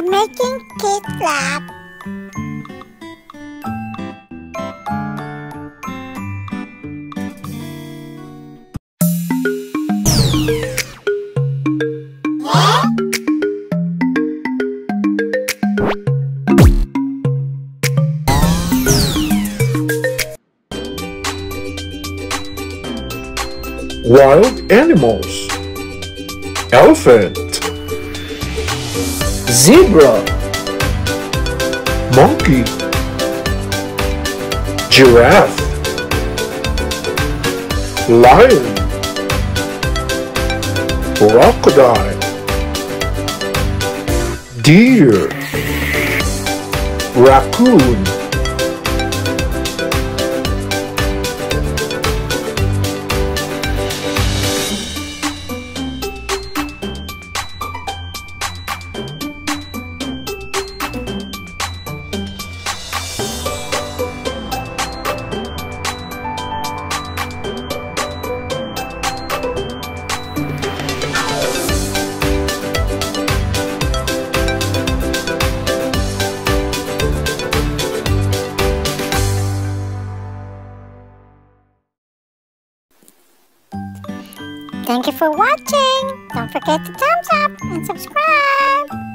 I'm making Kid laugh. Wild animals. Elephant. Zebra. Monkey. Giraffe. Lion. Crocodile. Deer. Raccoon. Thank you for watching. Don't forget to thumbs up and subscribe.